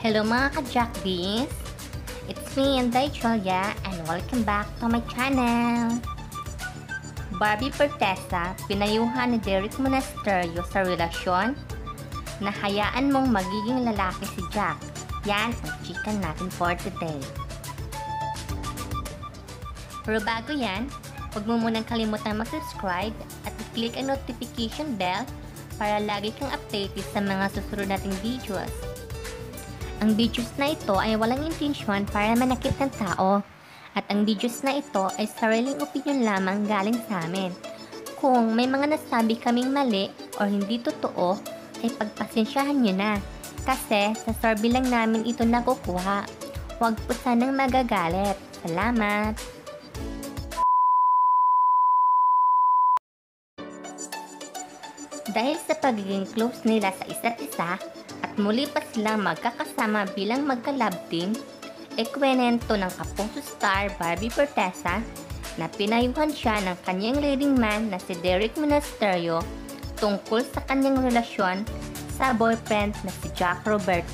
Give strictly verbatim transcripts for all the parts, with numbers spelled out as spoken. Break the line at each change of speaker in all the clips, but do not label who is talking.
Hello mga ka-Jackbees! It's me, Inday Julia, and welcome back to my channel! Barbie Fortesa, pinayuhan ni Derek Monasterio sa relasyon na hayaan mong magiging lalaki si Jack. Yan ang chika natin for today. Pero bago yan, huwag mo munang kalimutang mag-subscribe at i-click ang notification bell para lagi kang updated sa mga susunod nating videos. Ang videos na ito ay walang intensyon para manakit ng tao at ang videos na ito ay sariling opinion lamang galing sa amin. Kung may mga nasabi kaming mali o hindi totoo, ay pagpasensyahan nyo na kasi sa survey lang namin ito nakukuha. Huwag po sanang magagalit. Salamat! Dahil sa pagiging close nila sa isa't isa at muli pa silang magkakasama bilang magka-love team, ikwenento ng kapuso star Barbie Fortesa na pinayuhan siya ng kanyang leading man na si Derek Monasterio tungkol sa kanyang relasyon sa boyfriend na si Jack Roberto.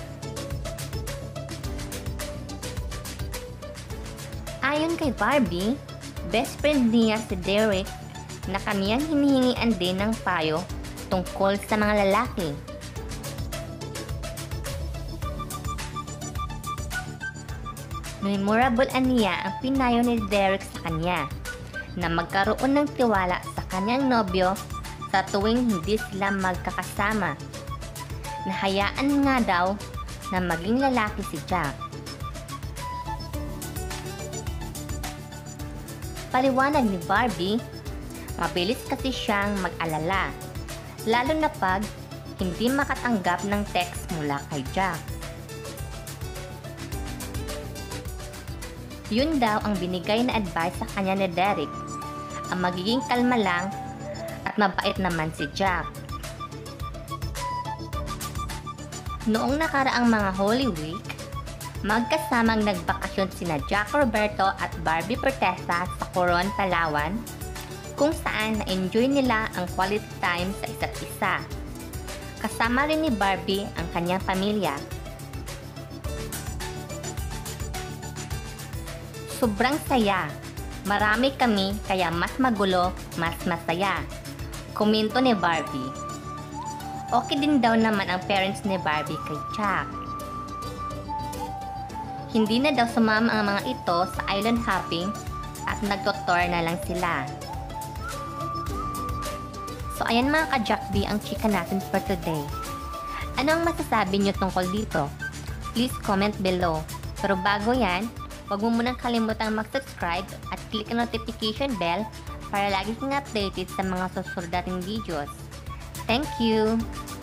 Ayon kay Barbie, best friend niya si Derek na kaniyang hinihingian din ng payo tungkol sa mga lalaki. Memorable aniya ang pinayo ni Derek sa kanya na magkaroon ng tiwala sa kanyang nobyo sa tuwing hindi sila magkakasama. Nahayaan nga daw na maging lalaki si Jack. Paliwanag ni Barbie, mabilis kasi siyang mag-alala, lalo na pag hindi makatanggap ng text mula kay Jack. Yun daw ang binigay na advice sa kanya ni Derek, ang magiging kalma lang at mabait naman si Jack. Noong nakaraang mga Holy Week, magkasamang nagbakasyon sina Jack Roberto at Barbie Fortesa sa Coron, Palawan, kung saan na-enjoy nila ang quality time sa isa't isa. Kasama rin ni Barbie ang kanyang pamilya. Sobrang saya. Marami kami kaya mas magulo, mas masaya. Komento ni Barbie. Okay din daw naman ang parents ni Barbie kay Jack. Hindi na daw sumama ang mga ito sa island hopping at nagtotour na lang sila. So ayan mga ka-Jackbee ang chika natin for today. Ano ang masasabi nyo tungkol dito? Please comment below. Pero bago yan, huwag mo munang kalimutang mag-subscribe at click ang notification bell para lagi kang updated sa mga susunod nating videos. Thank you!